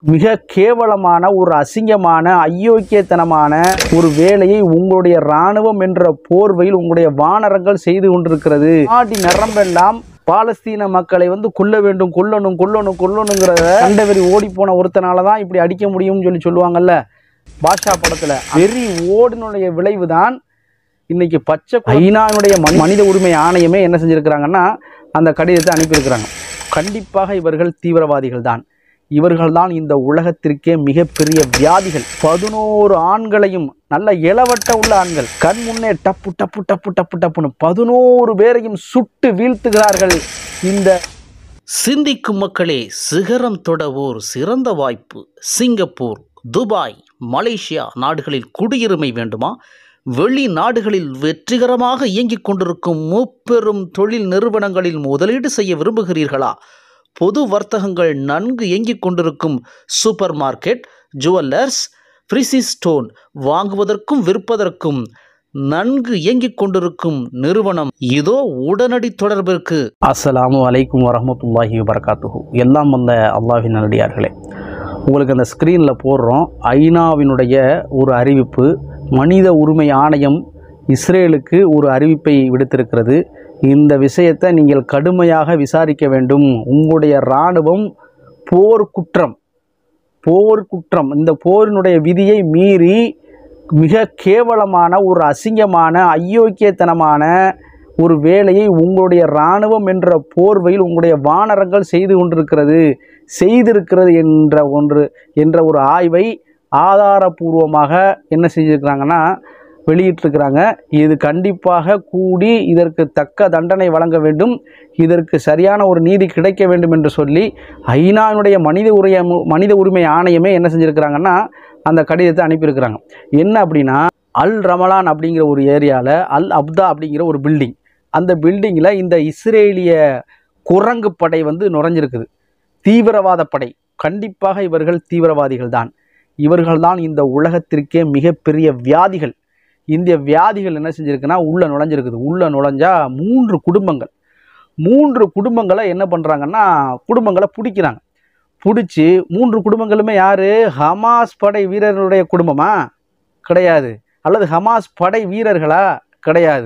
மிக கேவலமான ஒரு அசிங்கமான அயோக்கியத்தனமான ஒரு வேலையை உங்களுடைய இராணுவம் என்ற போர்வையில் உங்களுடைய வானரங்கள் செய்து கொண்டிருக்கிறது. நாடி நரம்பெல்லாம் பாலஸ்தீன மக்களை கொல்ல வேண்டும், கொல்லணுங்கிறத கண்டவெறி ஓடி போன ஒருத்தனால தான் இப்படி அடிக்க முடியும்னு சொல்லுவாங்கல்ல பாஷா படத்துல. வெறி ஓடினுடைய விளைவு தான் இன்னைக்கு பச்சை ஐநாவுடைய மனித உரிமை ஆணையமே என்ன செஞ்சிருக்கிறாங்கன்னா அந்த கடிதத்தை அனுப்பியிருக்கிறாங்க. கண்டிப்பாக இவர்கள் தீவிரவாதிகள் தான். இவர்கள்தான் இந்த உலகத்திற்கே மிகப்பெரிய வியாதிகள். 11 ஆண்களையும் நல்ல இளவட்ட உள்ள ஆண்கள் கண் முன்னே டப்பு டப்பு டப்பு டப்பு டப்புன்னு 11 பேரையும் சுட்டு வீழ்த்துகிறார்கள். இந்த சிந்திக்கும் மக்களே, சிகரம் தொட ஓர் சிறந்த வாய்ப்பு. சிங்கப்பூர், துபாய், மலேசியா நாடுகளில் குடியுரிமை வேண்டுமா? வெளிநாடுகளில் வெற்றிகரமாக இயங்கிக் கொண்டிருக்கும் முப்பெரும் தொழில் நிறுவனங்களில் முதலீடு செய்ய விரும்புகிறீர்களா? பொது வர்த்தகங்கள் நன்கு இயங்கிக் கொண்டிருக்கும் super market, jewellers, precious stone வாங்குவதற்கும் விற்பதற்கும் நன்கு இயங்கிக் கொண்டிருக்கும் நிறுவனம் இதோ. உடனடி தொடர்பிற்கு அஸ்ஸலாமு அலைக்கும் வரஹ்மத்துல்லாஹி வபரகாத்துஹு. எல்லாம் வந்த அல்லாஹ்வின் நல்லடியார்களே, உங்களுக்கு அந்த ஸ்க்ரீனில் போடுறோம். ஐநாவினுடைய ஒரு அறிவிப்பு. மனித உரிமை ஆணையம் இஸ்ரேலுக்கு ஒரு அறிவிப்பை விடுத்திருக்கிறது. இந்த விஷயத்தை நீங்கள் கடுமையாக விசாரிக்க வேண்டும். உங்களுடைய இராணுவம் போர்க்குற்றம் இந்த போரினுடைய விதியை மீறி மிக கேவலமான ஒரு அசிங்கமான அயோக்கியத்தனமான ஒரு வேலையை உங்களுடைய இராணுவம் என்ற போர்வையில் உங்களுடைய வானரங்கள் செய்திருக்கிறது என்ற ஒரு ஆய்வை ஆதாரபூர்வமாக என்ன செஞ்சுருக்கிறாங்கன்னா வெளியிட்டிருக்கிறாங்க. இது கண்டிப்பாக கூடி இதற்கு தக்க தண்டனை வழங்க வேண்டும், இதற்கு சரியான ஒரு நீதி கிடைக்க வேண்டும் என்று சொல்லி ஐநாவினுடைய மனித உரிமை ஆணையமே என்ன செஞ்சுருக்கிறாங்கன்னா அந்த கடிதத்தை அனுப்பியிருக்கிறாங்க. என்ன அப்படின்னா, அல் ரமலான் அப்படிங்கிற ஒரு ஏரியாவில் அல் அப்தா அப்படிங்கிற ஒரு பில்டிங், அந்த பில்டிங்கில் இந்த இஸ்ரேலிய குரங்கு படை நுழைஞ்சிருக்குது. தீவிரவாத படை. கண்டிப்பாக இவர்கள் தீவிரவாதிகள் தான். இவர்கள்தான் இந்த உலகத்திற்கே மிகப்பெரிய வியாதிகள். இந்த வியாதிகள் என்ன செஞ்சுருக்குன்னா உள்ளே நுழைஞ்சிருக்குது. உள்ளே நுழைஞ்சா 3 குடும்பங்களை என்ன பண்ணுறாங்கன்னா குடும்பங்களை பிடிக்கிறாங்க. பிடிச்சி 3 குடும்பங்களுமே யார்? ஹமாஸ் படை வீரர்களுடைய குடும்பமா? கிடையாது. அல்லது ஹமாஸ் படை வீரர்களா? கிடையாது.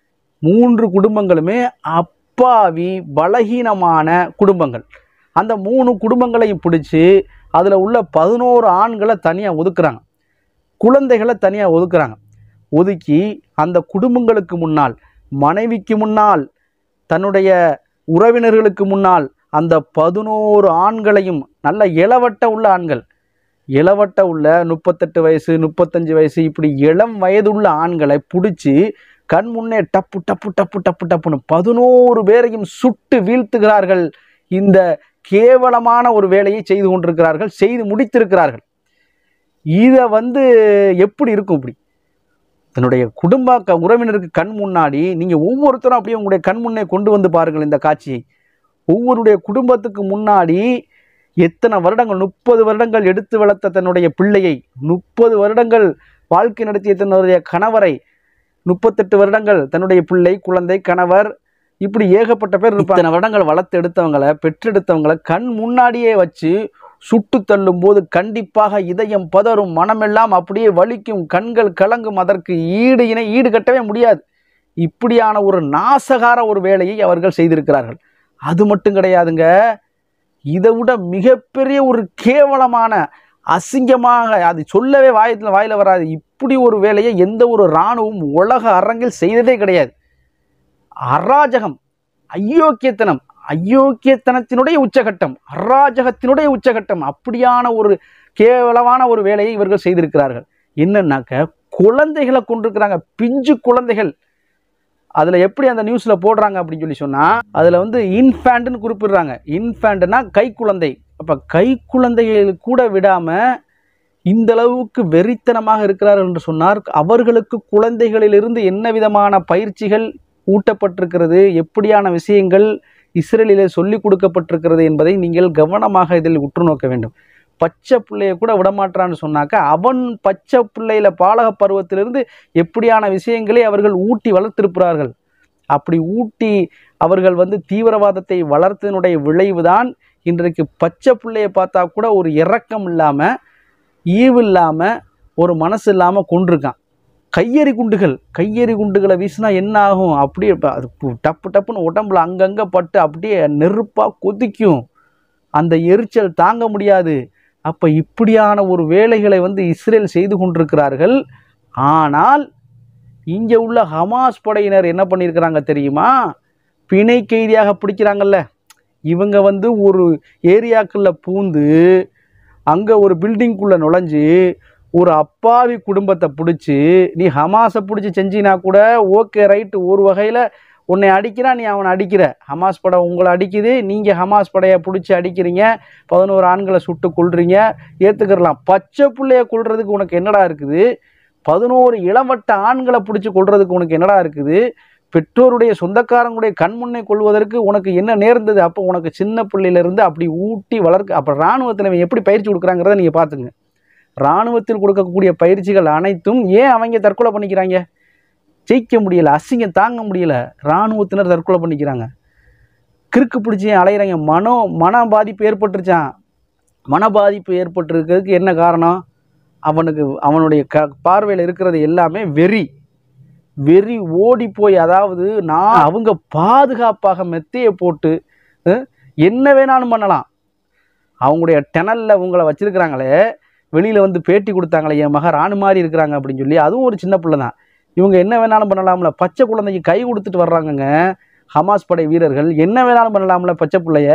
3 குடும்பங்களுமே அப்பாவி பலகீனமான குடும்பங்கள். அந்த 3 குடும்பங்களையும் பிடிச்சி அதில் உள்ள 11 ஆண்களை தனியாக ஒதுக்குறாங்க, குழந்தைகளை தனியாக ஒதுக்குறாங்க. ஒதுக்கி அந்த குடும்பங்களுக்கு முன்னால், மனைவிக்கு முன்னால், தன்னுடைய உறவினர்களுக்கு முன்னால் அந்த 11 ஆண்களையும் நல்ல இளவட்ட உள்ள ஆண்கள், இளவட்ட உள்ள 38 வயசு 35 வயசு இப்படி இளம் வயதுள்ள ஆண்களை பிடிச்சி கண் முன்னே டப்பு டப்பு டப்பு டப்பு டப்புன்னு 11 பேரையும் சுட்டு வீழ்த்துகிறார்கள். இந்த கேவலமான ஒரு வேலையை செய்து கொண்டிருக்கிறார்கள், செய்து முடித்திருக்கிறார்கள். இதை எப்படி இருக்கும்? இப்படி தன்னுடைய குடும்ப உறவினருக்கு கண் முன்னாடி நீங்கள் ஒவ்வொருத்தரும் அப்படியே உங்களுடைய கண் முன்னே கொண்டு வந்து பாருங்கள் இந்த காட்சியை. ஒவ்வொருடைய குடும்பத்துக்கு முன்னாடி எத்தனை வருடங்கள், 30 வருடங்கள் எடுத்து வளர்த்த தன்னுடைய பிள்ளையை, 30 வருடங்கள் வாழ்க்கை நடத்திய தன்னுடைய கணவரை, 38 வருடங்கள் தன்னுடைய பிள்ளை, குழந்தை, கணவர், இப்படி ஏகப்பட்ட பேர் இருப்பாங்க. இத்தனை வருடங்கள் வளர்த்து எடுத்தவங்களை, பெற்றெடுத்தவங்களை கண் முன்னாடியே வச்சு சுட்டு தள்ளும் போது கண்டிப்பாக இதயம் பதறும், மனமெல்லாம் அப்படியே வலிக்கும், கண்கள் கலங்கும். அதற்கு ஈடு கட்டவே முடியாது. இப்படியான ஒரு நாசகார ஒரு வேலையை அவர்கள் செய்திருக்கிறார்கள். அது மட்டும் கிடையாதுங்க, இதை விட மிகப்பெரிய ஒரு கேவலமான அசிங்கமாக, அது சொல்லவே வாயில வராது. இப்படி ஒரு வேலையை எந்த ஒரு இராணுவம் உலக அரங்கில் செய்ததே கிடையாது. அராஜகம், அயோக்கியத்தனத்தினுடைய உச்சகட்டம், அராஜகத்தினுடைய உச்சகட்டம். அப்படியான ஒரு கேவலமான ஒரு வேலையை இவர்கள் செய்திருக்கிறார்கள். என்னன்னாக்க குழந்தைகளை கொண்டிருக்கிறாங்க, பிஞ்சு குழந்தைகள். அதில் எப்படி அந்த நியூஸில் போடுறாங்க அப்படின்னு சொன்னால், அதில் இன்ஃபேண்ட்னு குறிப்பிடுறாங்க. இன்ஃபேண்ட்னா கை குழந்தை. அப்போ கை குழந்தைகள் கூட விடாமல் இந்த அளவுக்கு வெறித்தனமாக இருக்கிறார்கள் என்று சொன்னார். அவர்களுக்கு குழந்தைகளிலிருந்து என்ன விதமான பயிற்சிகள் ஊட்டப்பட்டிருக்கிறது, எப்படியான விஷயங்கள் இஸ்ரேலிலே சொல்லிக் கொடுக்கப்பட்டிருக்கிறது என்பதை நீங்கள் கவனமாக இதில் உற்று நோக்க வேண்டும். பச்சை பிள்ளையை கூட விடமாட்டான்னு சொன்னாக்க, அவன் பச்சை பிள்ளையில பாலக பருவத்திலிருந்து எப்படியான விஷயங்களை அவர்கள் ஊட்டி வளர்த்திருக்கிறார்கள். அப்படி ஊட்டி அவர்கள் தீவிரவாதத்தை வளர்த்ததனுடைய விளைவுதான் இன்றைக்கு பச்சை பிள்ளையை பார்த்தா கூட ஒரு இரக்கம் இல்லாமல், ஈவு இல்லாமல், ஒரு மனசு இல்லாமல் கொண்டிருக்கான். கையெறி குண்டுகளை வீசினா என்ன ஆகும்? அப்படியே அது டப்பு டப்புன்னு உடம்புல அங்கங்கே பட்டு அப்படியே நெருப்பாக கொதிக்கும். அந்த எரிச்சல் தாங்க முடியாது. அப்போ இப்படியான ஒரு வேலைகளை இஸ்ரேல் செய்து கொண்டிருக்கிறார்கள். ஆனால் இங்கே உள்ள ஹமாஸ் படையினர் என்ன பண்ணியிருக்கிறாங்க தெரியுமா? பிணை கைதியாக பிடிக்கிறாங்கல்ல, இவங்க ஒரு ஏரியாக்குள்ளே பூந்து அங்கே ஒரு பில்டிங்குள்ளே நுழைஞ்சு ஒரு அப்பாவி குடும்பத்தை பிடிச்சி, நீ ஹமாஸை பிடிச்சி செஞ்சினா கூட ஓகே ரைட்டு, ஒரு வகையில் உன்னை அடிக்கிறா, நீ அவனை அடிக்கிற, ஹமாஸ் படை உங்களை அடிக்குது, நீங்கள் ஹமாஸ் படையை பிடிச்சி அடிக்கிறீங்க, 11 ஆண்களை சுட்டு கொள்றீங்க, ஏற்றுக்கிறலாம். பச்சை பிள்ளைய கொள்றதுக்கு உனக்கு என்னடா இருக்குது? 11 இளவட்ட ஆண்களை பிடிச்சி கொள்றதுக்கு உனக்கு என்னடா இருக்குது? பெற்றோருடைய சொந்தக்காரங்களுடைய கண்முன்னே கொள்வதற்கு உனக்கு என்ன நேர்ந்தது? அப்போ உனக்கு சின்ன பிள்ளையிலேருந்து அப்படி ஊட்டி வளர்க்க. அப்போ இராணுவத்தில் எப்படி பயிற்சி கொடுக்குறாங்கிறத நீங்கள் பார்த்துங்க. இராணுவத்தில் கொடுக்கக்கூடிய பயிற்சிகள் அனைத்தும் ஏன் அவங்க தற்கொலை பண்ணிக்கிறாங்க? ஜெயிக்க முடியலை, அசிங்கம் தாங்க முடியலை, இராணுவத்தினர் தற்கொலை பண்ணிக்கிறாங்க. கிறுக்கு பிடிச்சி அலையிறாங்க. மன பாதிப்பு ஏற்பட்டுருச்சான். மன பாதிப்பு ஏற்பட்டிருக்கிறதுக்கு என்ன காரணம்? அவனுடைய பார்வையில் இருக்கிறது எல்லாமே வெறி ஓடி போய், அதாவது அவங்க பாதுகாப்பாக மெத்தையை போட்டு என்ன வேணாலும் பண்ணலாம். அவங்களுடைய டெனலில் உங்களை வச்சிருக்கிறாங்களே, வெளியில் பேட்டி கொடுத்தாங்களே, என் மக ராணு மாதிரி இருக்கிறாங்க அப்படின்னு சொல்லி, அதுவும் ஒரு சின்ன பிள்ளை தான். இவங்க என்ன வேணாலும் பண்ணலாம்ல. பச்சை குழந்தைக்கு கை கொடுத்துட்டு வர்றாங்கங்க ஹமாஸ் படை வீரர்கள். என்ன வேணாலும் பண்ணலாம்ல பச்சை பிள்ளைய.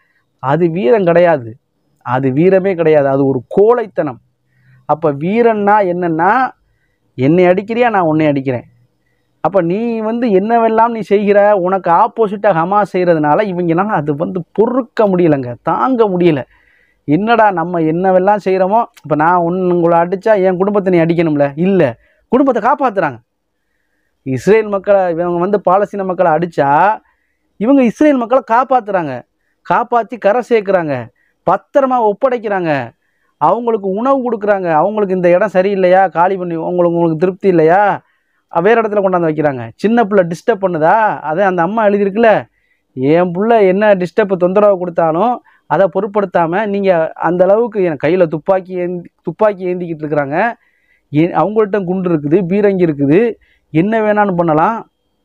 அது வீரம் கிடையாது, அது வீரமே கிடையாது, அது ஒரு கோழைத்தனம். அப்போ வீரன்னா என்னன்னா, என்னை அடிக்கிறியா, நான் உன்னை அடிக்கிறேன். அப்போ நீ என்னவெல்லாம் நீ செய்கிற, உனக்கு ஆப்போசிட்டாக ஹமாஸ் செய்கிறதுனால இவங்கனால அது பொறுக்க முடியலைங்க, தாங்க முடியலை. என்னடா நம்ம என்னவெல்லாம் செய்கிறோமோ, இப்போ நான் உங்களை அடித்தா என் குடும்பத்தை நீ அடிக்கணும்ல? இல்லை, குடும்பத்தை காப்பாற்றுறாங்க. இஸ்ரேல் மக்களை இவங்க பாலஸ்தீன மக்களை அடித்தா இவங்க இஸ்ரேல் மக்களை காப்பாற்றுறாங்க, காப்பாற்றி கரை சேர்க்குறாங்க, பத்திரமா ஒப்படைக்கிறாங்க, அவங்களுக்கு உணவு கொடுக்குறாங்க. அவங்களுக்கு இந்த இடம் சரியில்லையா, காலி பண்ணி, உங்களுக்கு திருப்தி இல்லையா, வேறு இடத்துல கொண்டாந்து வைக்கிறாங்க. சின்ன பிள்ளை டிஸ்டர்ப் பண்ணுதா, அதை அந்த அம்மா எழுதியிருக்குல்ல, என் பிள்ளை என்ன டிஸ்டர்ப் தொந்தரவு கொடுத்தாலும் அதை பொருட்படுத்தாமல் நீங்கள் அந்த அளவுக்கு என் கையில் துப்பாக்கி ஏந்திக்கிட்டு இருக்கிறாங்க. அவங்கள்ட்ட குண்டு இருக்குது, பீரங்கி இருக்குது, என்ன வேணான்னு பண்ணலாம்,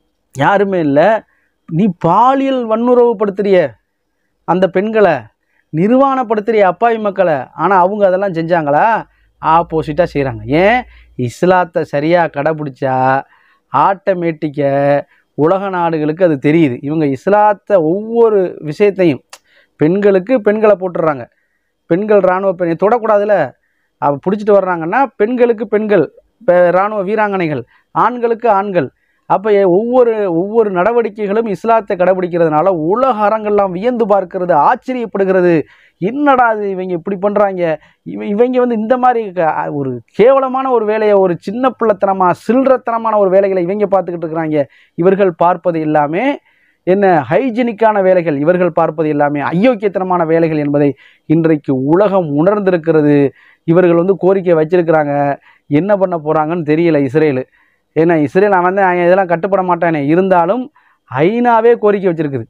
யாருமே இல்லை. நீ பாலியல் வன்முறைப்படுத்துறிய அந்த பெண்களை, நிர்வாணப்படுத்துறிய அப்பாவி மக்களை. ஆனால் அவங்க அதெல்லாம் செஞ்சாங்களா? ஆப்போசிட்டாக செய்கிறாங்க. ஏன்? இஸ்லாத்தை சரியாக கடைப்பிடிச்சா ஆட்டோமேட்டிக்காக உலக நாடுகளுக்கு அது தெரியுது. இவங்க இஸ்லாத்தை ஒவ்வொரு விஷயத்தையும் பெண்களை போட்டுடுறாங்க. பெண்கள் இராணுவ பெண்ணை தொடக்கூடாதுல, பிடிச்சிட்டு வர்றாங்கன்னா பெண்களுக்கு பெண்கள் இராணுவ வீராங்கனைகள், ஆண்களுக்கு ஆண்கள். அப்போ ஒவ்வொரு நடவடிக்கைகளும் இஸ்லாத்தை கடைபிடிக்கிறதுனால உலக அரங்கெல்லாம் வியந்து பார்க்கிறது, ஆச்சரியப்படுகிறது. என்னடா இது இவங்க இப்படி பண்ணுறாங்க, இவங்க இந்த மாதிரி ஒரு கேவலமான ஒரு வேலையை, ஒரு சின்ன பிள்ளைத்தனமாக சில்லறத்தனமான ஒரு வேலைகளை இவங்க பார்த்துக்கிட்டு இருக்கிறாங்க. இவர்கள் பார்ப்பது எல்லாமே என்ன ஹைஜீனிக்கான வேலைகள், இவர்கள் பார்ப்பது எல்லாமே அயோக்கியத்தனமான வேலைகள் என்பதை இன்றைக்கு உலகம் உணர்ந்திருக்கிறது. இவர்கள் கோரிக்கை வச்சிருக்கிறாங்க, என்ன பண்ண போகிறாங்கன்னு தெரியல இஸ்ரேலு. ஏன்னா இஸ்ரேல் அவன் இதெல்லாம் கட்டுப்பட மாட்டானே, இருந்தாலும் ஐநாவே கோரிக்கை வச்சிருக்குது.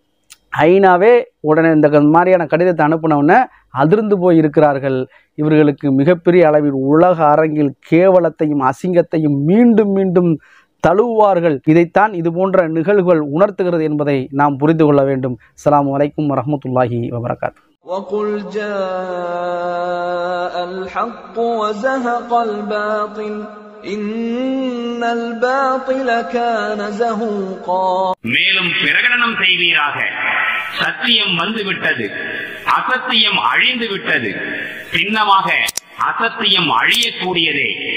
ஐநாவே உடனே இந்த மாதிரியான கடிதத்தை அனுப்பினவுடனே அதிர்ந்து போய் இருக்கிறார்கள். இவர்களுக்கு மிகப்பெரிய அளவில் உலக அரங்கில் கேவலத்தையும் அசிங்கத்தையும் மீண்டும் மீண்டும் தழுவுவார்கள். இதைத்தான் இது போன்ற நிகழ்வுகள் உணர்த்துகிறது என்பதை நாம் புரிந்து கொள்ள வேண்டும். அஸ்ஸலாமு அலைக்கும் வரஹ்மத்துல்லாஹி வபரகாத்துஹு. وَقُلْ جَاءَ الْحَقُّ وَزَهَقَ الْبَاطِلُ إِنَّ الْبَاطِلَ كَانَ زَهُوقًا. மேலும் பிரகடனம் செய்வீராக, சத்தியம் வந்துவிட்டது, அசத்தியம் அழிந்து விட்டது, சின்னமாக அசத்தியம் அழியக்கூடியதே.